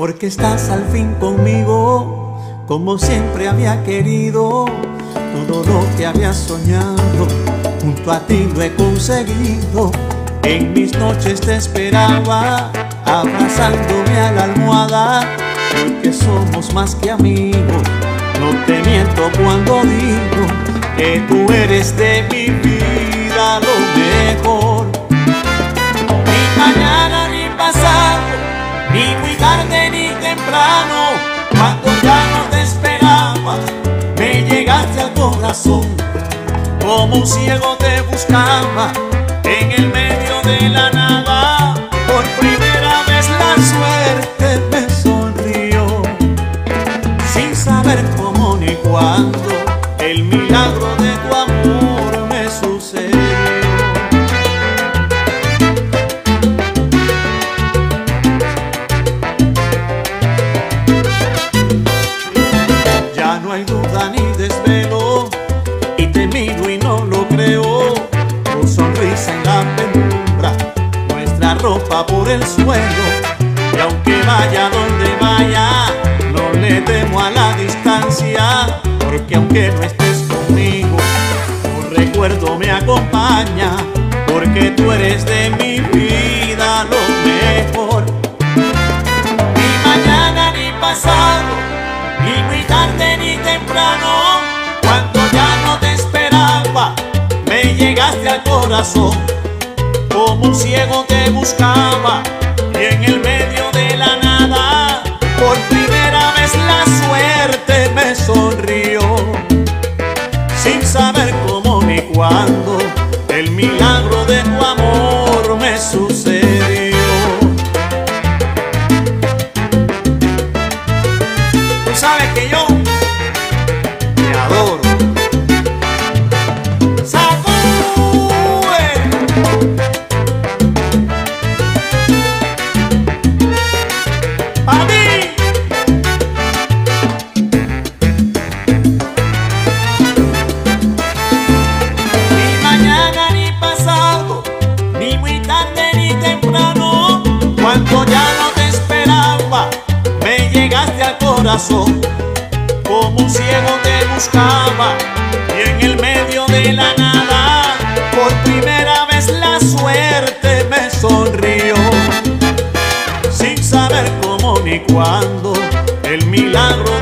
porque estás al fin conmigo, como siempre había querido. Todo lo que había soñado, junto a ti lo he conseguido. En mis noches te esperaba, abrazándome a la almohada, porque somos más que amigos. No te miento cuando digo que tú eres de mi vida lo mejor. Ni mañana ni pasado, ni muy tarde ni temprano, cuando ya no te esperaba, me llegaste al corazón. Como un ciego te buscaba en el medio de la nada. Por primera vez la suerte me sonrió, sin saber cómo ni cuándo el milagro de tu amor me sucedió. Ya no hay duda ni desvelo, y te miro y no lo creo. Tu sonrisa en la penumbra, nuestra ropa por el suelo. Y aunque vaya donde vaya, no le temo a la distancia, porque aunque no estés conmigo, tu recuerdo me acompaña, porque tú eres de mi vida lo mejor. Ni mañana ni pasado, ni muy tarde ni temprano, cuando ya no te esperaba, me llegaste al corazón. Como un ciego te buscaba, y en el medio de la nada, por primera vez la suerte me sonrió, sin saber cómo ni cuándo el milagro de tu amor me sucedió. Tú sabes que yo te adoro. Cuando ya no te esperaba, me llegaste al corazón. Como un ciego te buscaba, y en el medio de la nada, por primera vez la suerte me sonrió, sin saber cómo ni cuándo el milagro